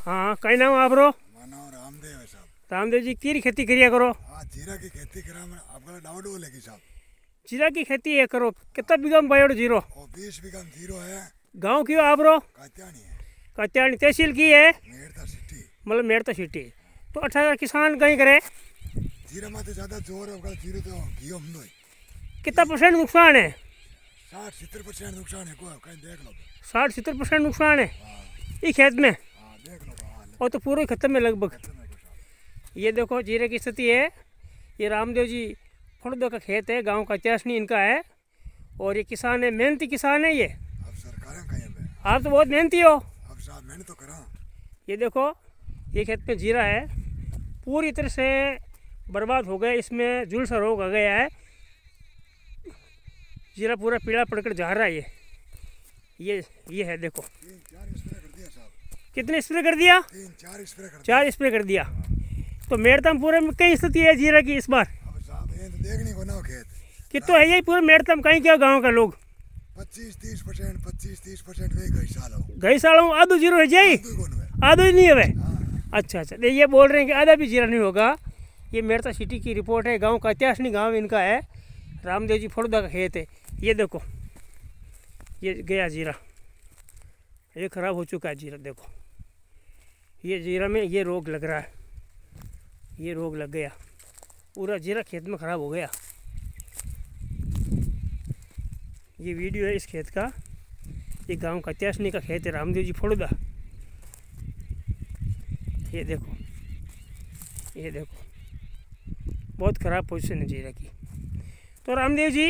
हाँ, कई नाम आप रो? नाम रामदेव है साहब। रामदेव जी की खेती करिया करो? हाँ, जीरा की खेती करा मैं आपका डाउट बोलेगी साहब। जीरा की खेती ये करो, कितना बीघा में बायोड़ जीरो? और 20 बीघा में जीरो है। गाँव की हो आप रो? कात्यानी है। कत्याणी तहसील की है? मेरता सिटी। मतलब मेरता सिटी। तो 18 किसान कहीं करे? जीरा में तो ज़्यादा जोर है, जीरो तो घियो हम कितना परसेंट नुकसान है? 60-70% नुकसान है। कोई कहीं देख लो। 60-70% नुकसान है इस खेत में? हाँ, देख लो। और तो पूरा खत्म है लगभग। ये देखो जीरे की स्थिति है। ये रामदेव जी फुड़दो का खेत है, गांव का इतिहास नहीं इनका है। और ये किसान है, मेहनती किसान है ये। अब सरकार कहीं पे आप तो बहुत मेहनती हो। अब साहब मैंने तो करा। ये देखो ये खेत में जीरा है, पूरी तरह से बर्बाद हो गया, इसमें झुलसा रोग आ गया है। जीरा पूरा पीला पड़कर जा रहा है। ये है देखो। 3-4 स्प्रे कर दिया साहब। कितने स्प्रे कर दिया? 3-4 स्प्रे कर दिया। 4 स्प्रे कर दिया। तो मेरतम पूरे में कई स्थिति है जीरा की इस बार? अब साहब ये तो देखने को ना खेत कि तो है यही पूरे मेरतम कहीं क्या गांव का लोग 25-30% वे गई साल हो गई सालों आधो जीरो है जाई, आधो ही नहीं है। हाँ। अच्छा, तो ये बोल रहे हैं कि आधा भी जीरा नहीं होगा। ये मेरता सिटी की रिपोर्ट है, गांव का इतिहास नहीं, गांव इनका है। रामदेव जी फुड़दा का खेत है। ये देखो ये गया जीरा, ये खराब हो चुका है जीरा। देखो ये जीरा में ये रोग लग रहा है, ये रोग लग गया, पूरा जीरा खेत में ख़राब हो गया। ये वीडियो है इस खेत का। ये गांव का इतिहासनी का खेत है, रामदेव जी फुड़दा। ये देखो, ये देखो बहुत ख़राब पोजीशन है जीरा की। तो रामदेव जी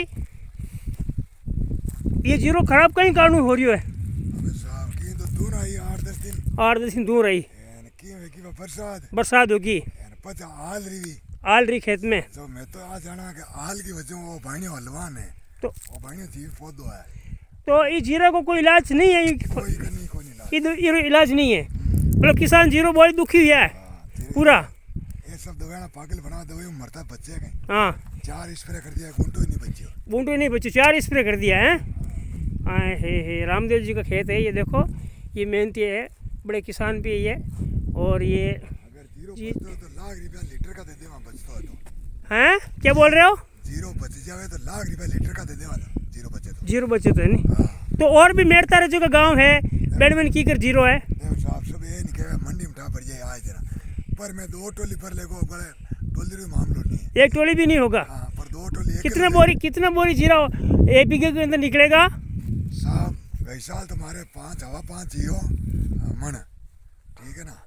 ये जीरो खराब कहीं कानून हो रही है? साहब की तो दूर आई 8-10 दिन दूर रही। बरसात होगी, आल रही खेत में। तो मैं तो आज जाना कि आल की वजह वो भाई हलवान है, तो वो भाई जीव पौधो है। तो ये जीरा को कोई इलाज नहीं है? कोई इलाज नहीं है, मतलब किसान जीरो बहुत दुखी हुआ है पूरा। ये सब दवाइयां पागल बना दवाई मरता बच्चे गए। हाँ, 4 स्प्रे कर दिया, गुंटो ही नहीं बची। गुंटो नहीं बची, 4 स्प्रे कर दिया है। हे रामदेव जी का खेत है। ये देखो ये मेहनती है, बड़े किसान भी है। और ये अगर जीरो बचता तो ₹1,00,000 लीटर का दे दे बचता है तो। हैं क्या बोल रहे हो? जीरो बच जावे तो ₹1,00,000 लीटर का दे दे वाला। जीरो बचे तो है नहीं। तो और भी मेरता रजो का गांव है, बैडमैन की कर जीरो है। साहब सब ये नहीं कहे मंडी में उठा पड़ जाए आज जरा, पर मैं 2 टोली पर लेगो टोली मामलो नहीं है। 1 टोली भी नहीं होगा। हाँ, पर 2 टोली। कितना बोरी जीरा एक बीघे के अंदर निकलेगा? साहब गई साल तुम्हारे 5 जियो मन, ठीक है ना,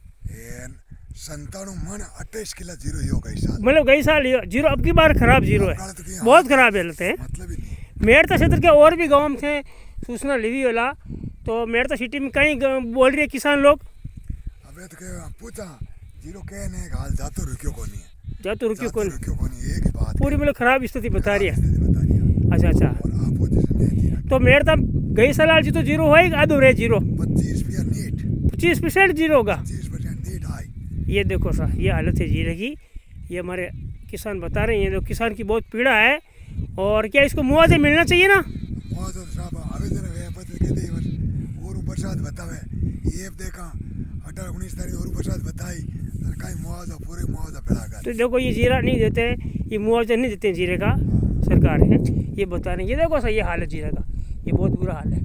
97 मन 28 किलो जीरो ही हो गई साल। मतलब गई साल जीरो, अब की बार खराब जीरो है, बहुत खराब हालत है। मतलब ही नहीं। मेरता क्षेत्र के और भी गाँव थे सूचना लिवी वाला, तो मेरता सिटी में कहीं बोल रही है किसान लोग। अबे तो पूछा जीरो कह नहीं हाल जातो रुकियो को नहीं है, जातो रुकियो को नहीं, एक ही बात पूरी मतलब खराब स्थिति बता रही है। अच्छा, तो मेरता गई साल जी तो जीरो होएगा, आधो रहे जीरो 25% जीरो होगा। ये देखो सा ये हालत है जीरे की। ये हमारे किसान बता रहे हैं, तो किसान की बहुत पीड़ा है। और क्या इसको मुआवजा मिलना चाहिए ना? मुआवजा साहब आवेदन है पत्र के दे और बरसात बतावे ये देखा 18-19 तारीख और बरसात बताई सरकारी मुआवजा पूरे मुआवजा पड़ा कर। तो देखो ये जीरा नहीं देते, ये मुआवजा नहीं देते जीरे का, सरकार है ये बता रहे हैं। ये देखो सही हाल है जीरे का, ये बहुत बुरा हाल है।